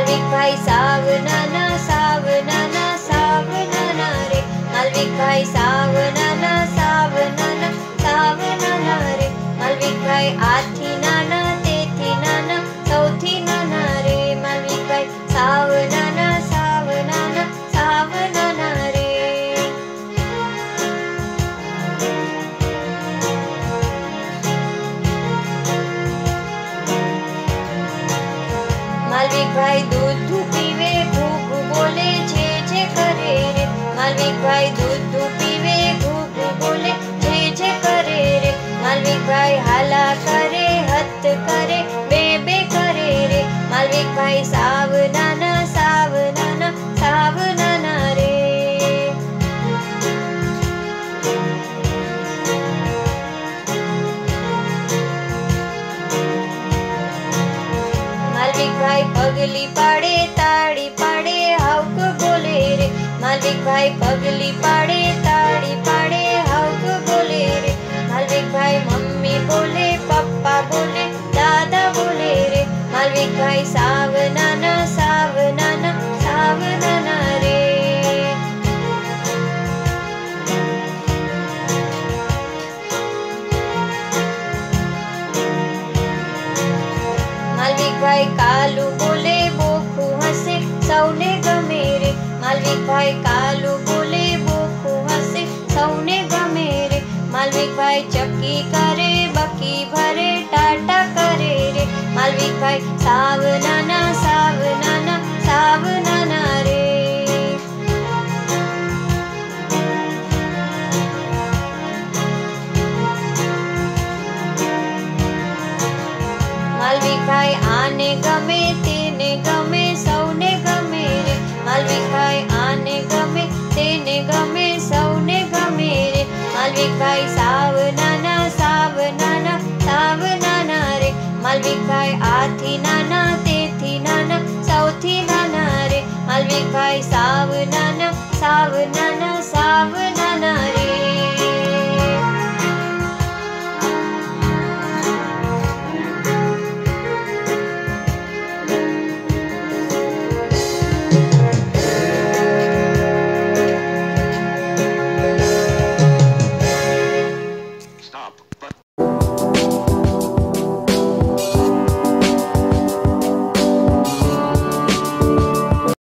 માલવિકભાઈ સાવનાના સાવનાના સાવનાના રે, માલવિકભાઈ સાવનાના સાવનાના સાવનાના રે, માલવિકભાઈ આથી નાના તેથી નાના સૌથી નાના રે, માલવિકભાઈ સાવનાના સાવનાના સાવનાના રે. માલવિકભાઈ દૂધ પીવે ઘૂઘ બોલે છે કરે રે, માલવિકભાઈ દૂધ પીવે ઘૂઘ બોલે છે કરે રે, માલવિકભાઈ હાલા કરે હત કરે બે બે કરે રે, માલવિકભાઈ સાવનાના સાવનાના સાવનાના રે. માલવિકભાઈ પગલી પાડે તાળી પાડે હાઉક બોલે રે, માલવિકભાઈ પગલી પાડે તાળી પાડે હાઉક બોલે રે, માલવિકભાઈ મમ્મી બોલે પપ્પા બોલે દાદા બોલે રે, માલવિકભાઈ સાવનાના સાવનાના સાવનાના રે. માલવિકભાઈ કાલું બોલે બોખું હસે સૌને ગમે રે, માલવિકભાઈ કાલું બોલે બોખું હસે સૌને ગમે રે, માલવિકભાઈ ચક્કી કરે બકી ભરે ટાટા કરે રે, માલવિકભાઈ સાવનાના સાવનાના સાવનાના રે. માલવિકભાઈ આને ગમે તેને ગમે સૌને ગમે રે, માલવિકભાઈ આને ગમે તેને ગમે સૌને ગમે રે, માલવિકભાઈ સાવનાના સાવનાના સાવનાના રે, માલવિકભાઈ આથી ના